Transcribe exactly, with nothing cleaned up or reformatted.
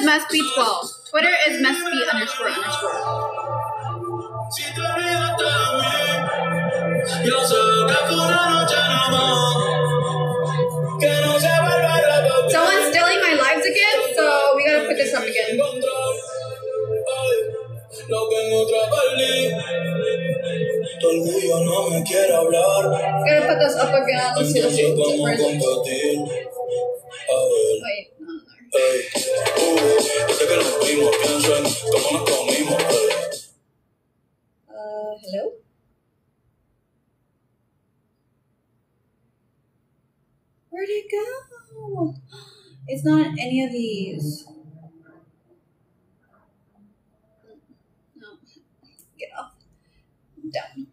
is must be twelve. Twitter is must be underscore underscore. Someone's stealing my lives again, so we gotta put this up again. Gotta put this up again. Let's see, let's see. Where is it? Wait, no, no, no. Uh, hello? Where'd it go? It's not any of these. No. Get off. I'm done.